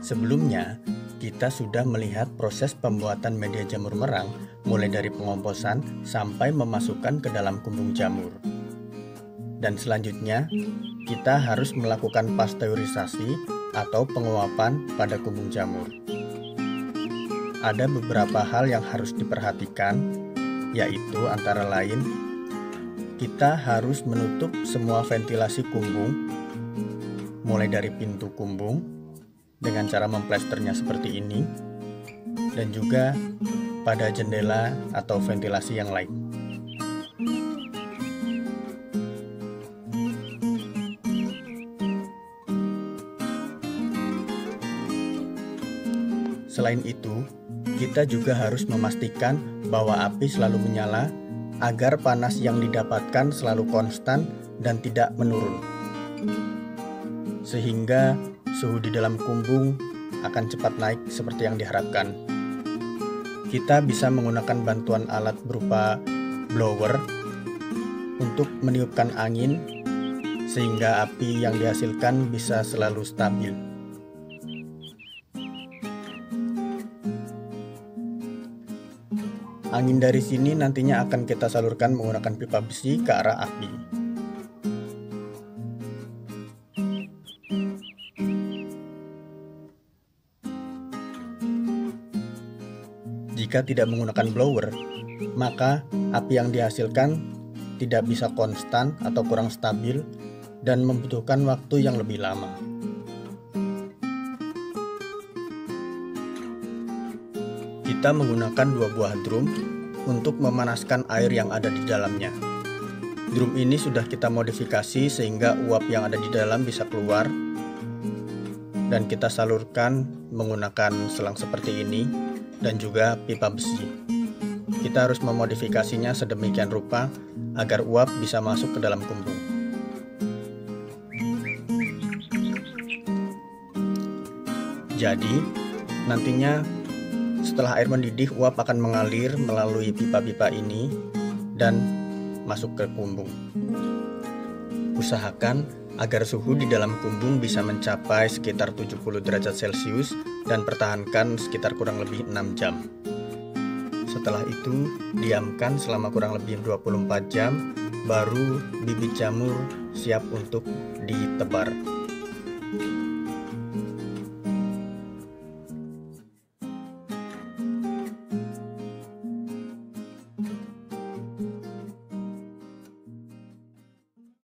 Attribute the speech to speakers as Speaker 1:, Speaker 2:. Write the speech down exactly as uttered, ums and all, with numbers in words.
Speaker 1: Sebelumnya, kita sudah melihat proses pembuatan media jamur merang mulai dari pengomposan sampai memasukkan ke dalam kumbung jamur. Dan selanjutnya, kita harus melakukan pasteurisasi atau penguapan pada kumbung jamur. Ada beberapa hal yang harus diperhatikan, yaitu antara lain, kita harus menutup semua ventilasi kumbung, mulai dari pintu kumbung, dengan cara memplesternya seperti ini, dan juga pada jendela atau ventilasi yang lain. Selain itu, kita juga harus memastikan bahwa api selalu menyala agar panas yang didapatkan selalu konstan dan tidak menurun, sehingga suhu di dalam kumbung akan cepat naik seperti yang diharapkan. Kita bisa menggunakan bantuan alat berupa blower untuk meniupkan angin sehingga api yang dihasilkan bisa selalu stabil. Angin dari sini nantinya akan kita salurkan menggunakan pipa besi ke arah api. Jika tidak menggunakan blower, maka api yang dihasilkan tidak bisa konstan atau kurang stabil dan membutuhkan waktu yang lebih lama. Kita menggunakan dua buah drum untuk memanaskan air yang ada di dalamnya. Drum ini sudah kita modifikasi sehingga uap yang ada di dalam bisa keluar, dan kita salurkan menggunakan selang seperti ini dan juga pipa besi. Kita harus memodifikasinya sedemikian rupa agar uap bisa masuk ke dalam kumbung. Jadi, nantinya setelah air mendidih, uap akan mengalir melalui pipa-pipa ini dan masuk ke kumbung. Usahakan agar suhu di dalam kumbung bisa mencapai sekitar tujuh puluh derajat Celcius dan pertahankan sekitar kurang lebih enam jam. Setelah itu, diamkan selama kurang lebih dua puluh empat jam, baru bibit jamur siap untuk ditebar.